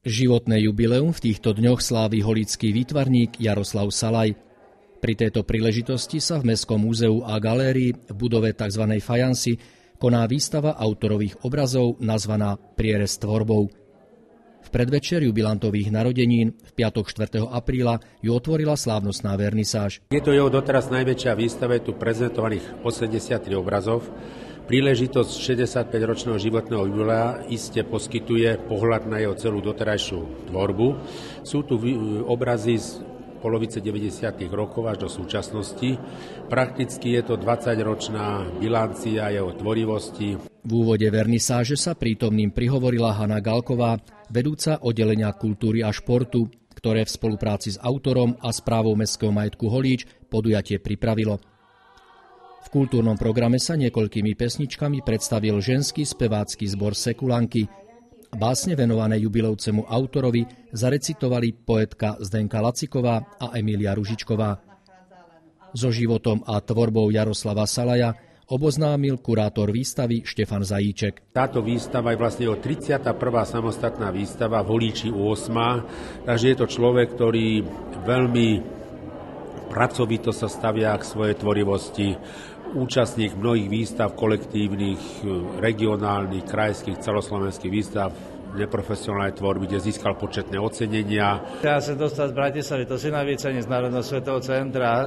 Životné jubileum v týchto dňoch slávi holický výtvarník Jaroslav Salaj. Pri tejto príležitosti sa v Mestskom múzeu a galérii v budove tzv. Fajansi koná výstava autorových obrazov nazvaná Prierez tvorbou. V predvečer jubilantových narodenín v piatok 4. apríla ju otvorila slávnostná vernisáž. Je to jeho doteraz najväčšia výstava, je tu prezentovaných 83 obrazov. Príležitosť 65-ročného životného jubilea iste poskytuje pohľad na jeho celú doterajšiu tvorbu. Sú tu obrazy z polovice 90. rokov až do súčasnosti. Prakticky je to 20-ročná bilancia jeho tvorivosti. V úvode vernisáže sa prítomným prihovorila Hana Galková, vedúca oddelenia kultúry a športu, ktoré v spolupráci s autorom a správou Mestského majetku Holíč podujatie pripravilo. V kultúrnom programe sa niekoľkými pesničkami predstavil ženský spevácky zbor Sekulanky. Básne venované jubileujúcemu autorovi zarecitovali poetka Zdenka Laciková a Emília Ružičková. So životom a tvorbou Jaroslava Salaja oboznámil kurátor výstavy Štefan Zajíček. Táto výstava je vlastne jeho 31. samostatná výstava v Holíči 8. Takže je to človek, ktorý veľmi pracovito sa stavia k svojej tvorivosti. Účastník mnohých výstav kolektívnych, regionálnych, krajských, celoslovenských výstav neprofesionálnej tvorby, kde získal početné ocenenia. Ja sa dostal z Bratislavy, to si najvycení z Národného svetového centra.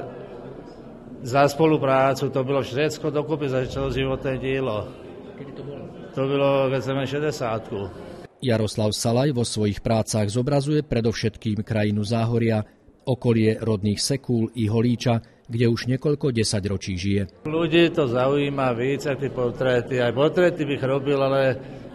Za spoluprácu to bylo všetko dokopy za celoživotné dílo. Kedy to bolo? To bylo, keď sme 60. Jaroslav Salaj vo svojich prácach zobrazuje predovšetkým krajinu Záhoria, okolie rodných Sekúl i Holíča, kde už niekoľko desaťročí žije. Ľudí to zaujíma víc, ako tí portréty. Aj portréty bych robil, ale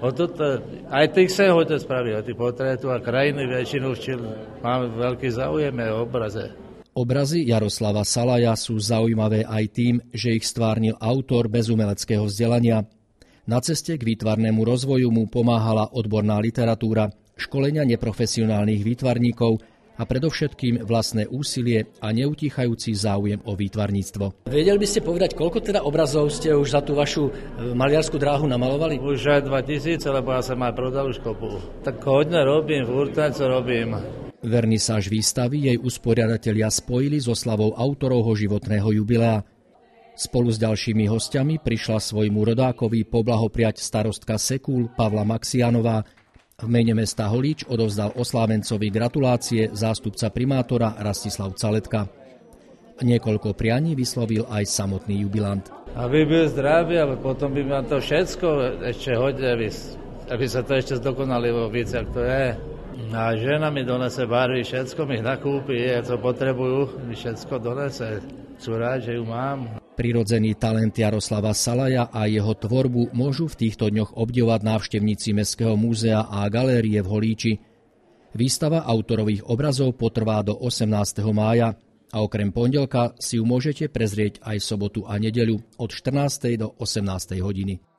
aj tých sa hodne spraví, aj tých portrétu a krajiny väčšinu, máme veľký záujem o obraze. Obrazy Jaroslava Salaja sú zaujímavé aj tým, že ich stvárnil autor bez umeleckého vzdelania. Na ceste k výtvarnému rozvoju mu pomáhala odborná literatúra, školenia neprofesionálnych výtvarníkov a predovšetkým vlastné úsilie a neutíchajúci záujem o výtvarníctvo. Vedeli by ste povedať, koľko teda obrazov ste už za tú vašu maliarskú dráhu namalovali? Už aj 2000, lebo ja som aj prodal už kopu. Tak hodne robím, furt co robím. Vernisáž výstavy jej usporiadatelia spojili so slavou autorovho životného jubilea. Spolu s ďalšími hostiami prišla svojmu rodákovi poblahopriať starostka Sekúl Pavla Maxianová. V mene mesta Holíč odovzdal oslávencovi gratulácie zástupca primátora Rastislav Caletka. Niekoľko prianí vyslovil aj samotný jubilant. Aby byl zdravý, ale potom by ma to všetko ešte hodne, aby sa to ešte zdokonalilo víc, jak to je. A žena mi donese barvy, všetko mi nakúpi, co potrebujú, mi všetko donese. Sú rád, že ju mám. Prirodzený talent Jaroslava Salaja a jeho tvorbu môžu v týchto dňoch obdivovať návštevníci Mestského múzea a galérie v Holíči. Výstava autorových obrazov potrvá do 18. mája a okrem pondelka si ju môžete prezrieť aj sobotu a nedeľu od 14. do 18. hodiny.